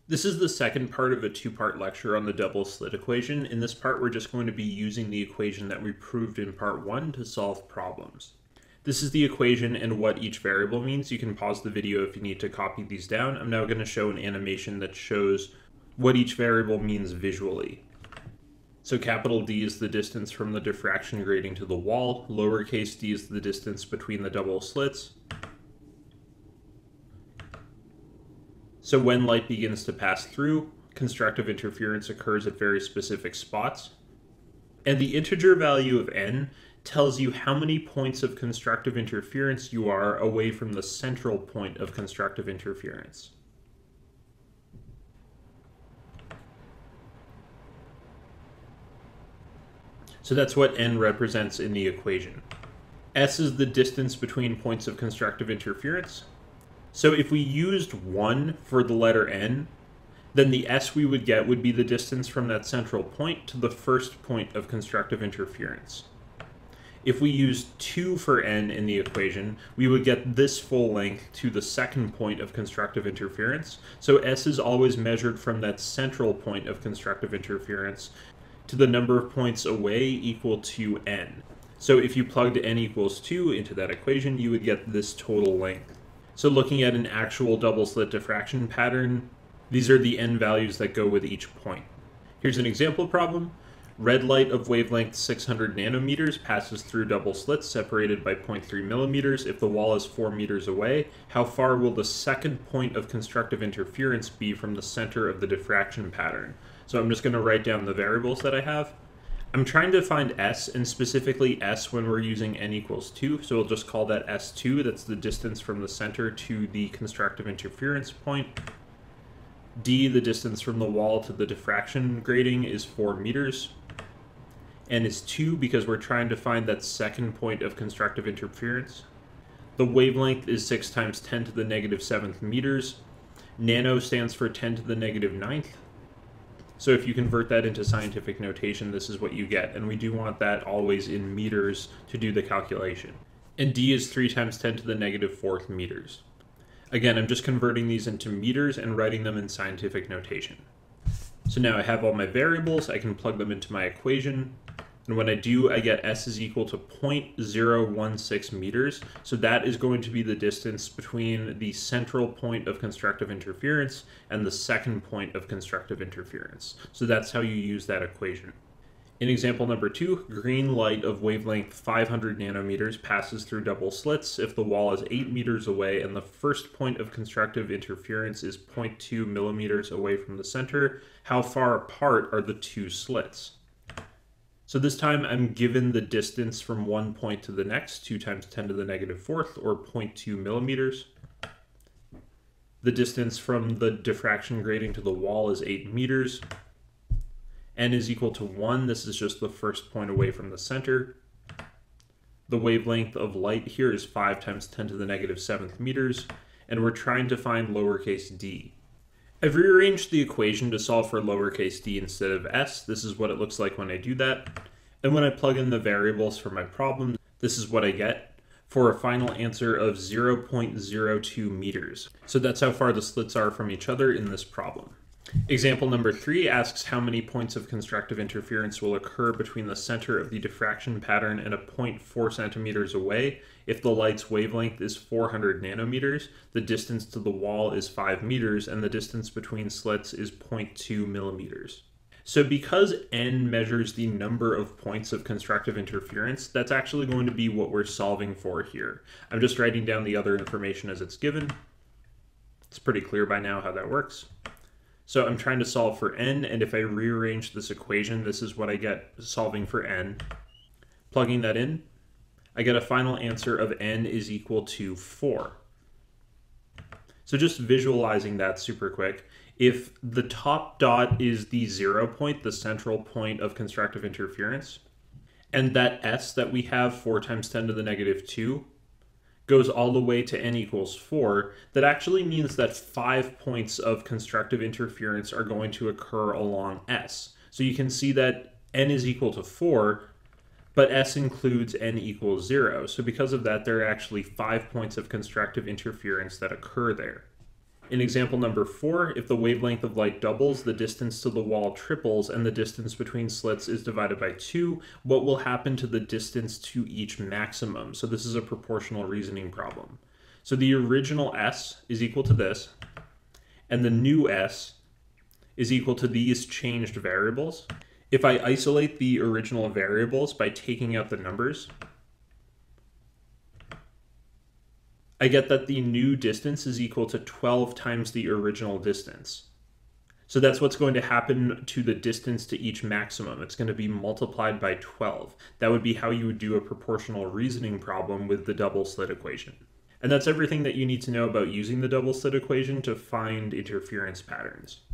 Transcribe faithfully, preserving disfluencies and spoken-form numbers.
This is the second part of a two-part lecture on the double slit equation. In this part, we're just going to be using the equation that we proved in part one to solve problems. This is the equation and what each variable means. You can pause the video if you need to copy these down. I'm now going to show an animation that shows what each variable means visually. So capital D is the distance from the diffraction grating to the wall. Lowercase d is the distance between the double slits. So when light begins to pass through, constructive interference occurs at very specific spots. And the integer value of n tells you how many points of constructive interference you are away from the central point of constructive interference. So that's what n represents in the equation. S is the distance between points of constructive interference. So if we used one for the letter n, then the s we would get would be the distance from that central point to the first point of constructive interference. If we used two for n in the equation, we would get this full length to the second point of constructive interference. So s is always measured from that central point of constructive interference to the number of points away equal to n. So if you plugged n equals two into that equation, you would get this total length. So looking at an actual double slit diffraction pattern, these are the n values that go with each point. Here's an example problem. Red light of wavelength six hundred nanometers passes through double slits separated by zero point three millimeters. If the wall is four meters away, how far will the second point of constructive interference be from the center of the diffraction pattern? So I'm just going to write down the variables that I have. I'm trying to find s, and specifically s when we're using n equals two, so we'll just call that s two. That's the distance from the center to the constructive interference point. D, the distance from the wall to the diffraction grating, is four meters. N is two because we're trying to find that second point of constructive interference. The wavelength is six times ten to the negative seventh meters. Nano stands for ten to the negative ninth. So if you convert that into scientific notation, this is what you get. And we do want that always in meters to do the calculation. And D is three times ten to the negative fourth meters. Again, I'm just converting these into meters and writing them in scientific notation. So now I have all my variables. I can plug them into my equation. And when I do, I get s is equal to zero point zero one six meters. So that is going to be the distance between the central point of constructive interference and the second point of constructive interference. So that's how you use that equation. In example number two, green light of wavelength five hundred nanometers passes through double slits if the wall is eight meters away and the first point of constructive interference is zero point two millimeters away from the center. How far apart are the two slits? So this time I'm given the distance from one point to the next, two times ten to the negative fourth, or zero point two millimeters. The distance from the diffraction grating to the wall is eight meters. N is equal to one. This is just the first point away from the center. The wavelength of light here is five times ten to the negative seventh meters, and we're trying to find lowercase d. I've rearranged the equation to solve for lowercase d instead of s. This is what it looks like when I do that. And when I plug in the variables for my problem, this is what I get for a final answer of zero point zero two meters. So that's how far the slits are from each other in this problem. Example number three asks how many points of constructive interference will occur between the center of the diffraction pattern and a zero point four centimeters away. If the light's wavelength is four hundred nanometers, the distance to the wall is five meters, and the distance between slits is zero point two millimeters. So because n measures the number of points of constructive interference, that's actually going to be what we're solving for here. I'm just writing down the other information as it's given. It's pretty clear by now how that works. So I'm trying to solve for n, and if I rearrange this equation, this is what I get solving for n. Plugging that in, I get a final answer of n is equal to four. So just visualizing that super quick, if the top dot is the zero point, the central point of constructive interference, and that s that we have, four times ten to the negative two, goes all the way to n equals four, that actually means that five points of constructive interference are going to occur along s. So you can see that n is equal to four, but s includes n equals zero. So because of that, there are actually five points of constructive interference that occur there. In example number four, if the wavelength of light doubles, the distance to the wall triples, and the distance between slits is divided by two, what will happen to the distance to each maximum? So this is a proportional reasoning problem. So the original S is equal to this, and the new S is equal to these changed variables. If I isolate the original variables by taking out the numbers, I get that the new distance is equal to twelve times the original distance. So that's what's going to happen to the distance to each maximum. It's going to be multiplied by twelve. That would be how you would do a proportional reasoning problem with the double slit equation. And that's everything that you need to know about using the double slit equation to find interference patterns.